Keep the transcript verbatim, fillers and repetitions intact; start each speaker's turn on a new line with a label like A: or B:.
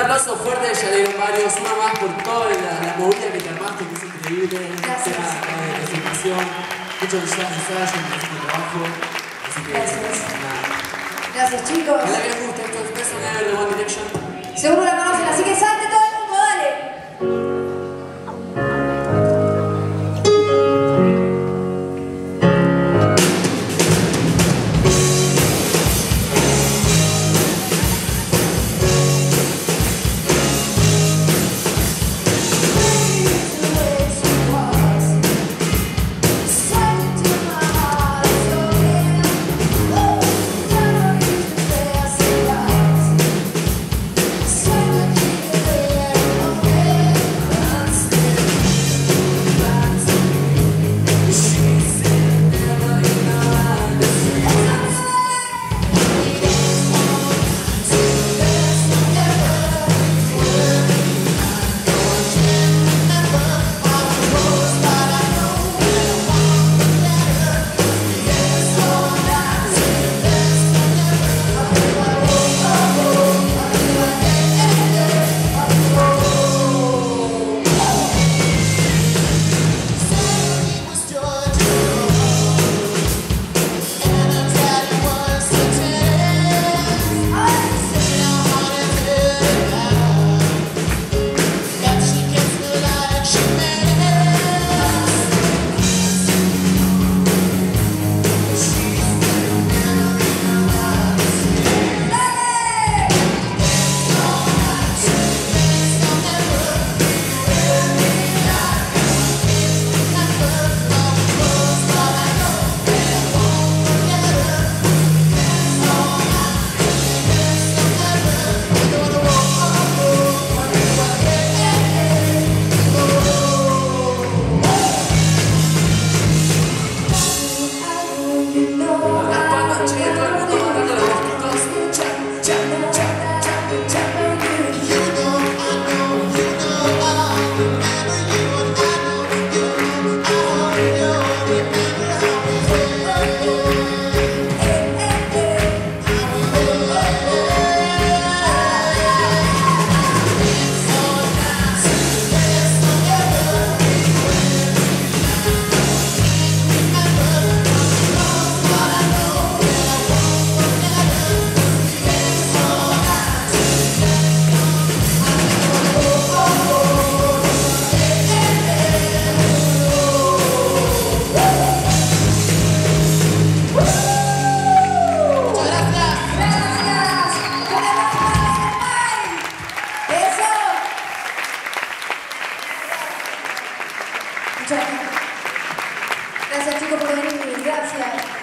A: aplauso fuerte, ya le dieron varios, una más por toda la, la movida que te armaste, que es increíble.
B: Gracias.
A: Tema de presentación, mucho ensayo, mucho trabajo. Así que,
B: gracias.
A: Nada.
B: Gracias, chicos.
A: Ojalá que les guste esto, es Peso Never de One Direction.
B: Seguro la conocen, así que salte todo el mundo, dale. Gracias chicos por venir, gracias.